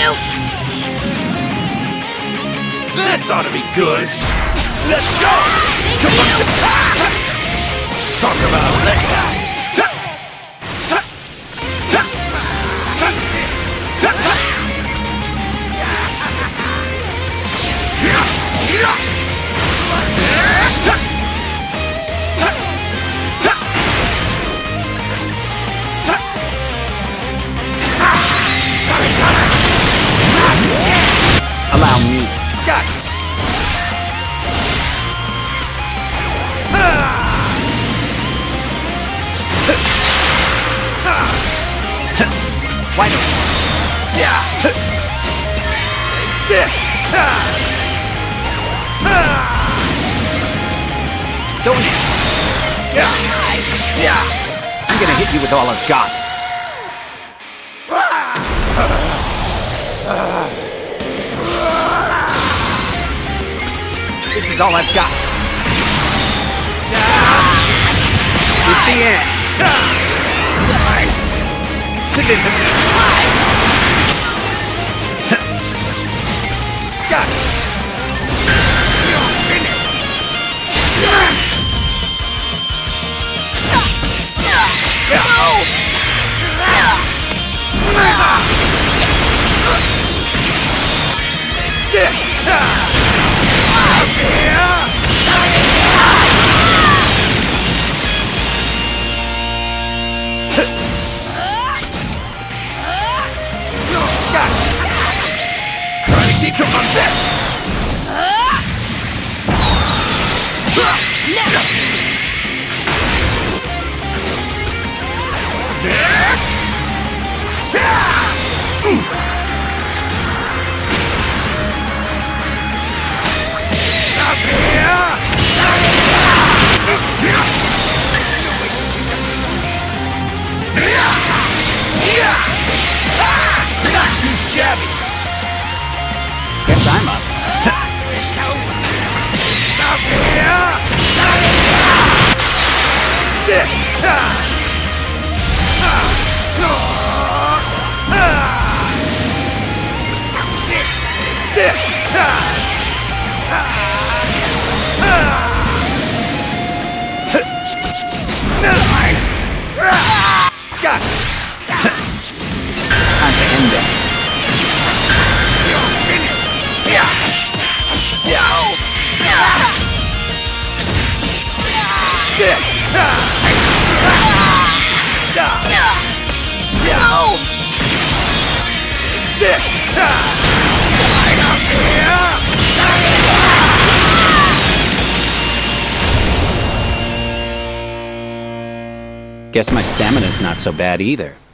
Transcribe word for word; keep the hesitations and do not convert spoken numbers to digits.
This ought to be good. Let's go! Come on! Talk about a letdown. Allow me. Gotcha. Why don't Don't you? I'm gonna hit you with all I've got. This is all I've got. It's the end. This is Got it. You're finished. Teach him on this! Not too shabby! Guess I'm up. It's over! Stop here! Got it! Time to end this. You're finished! Guess my stamina's not so bad either.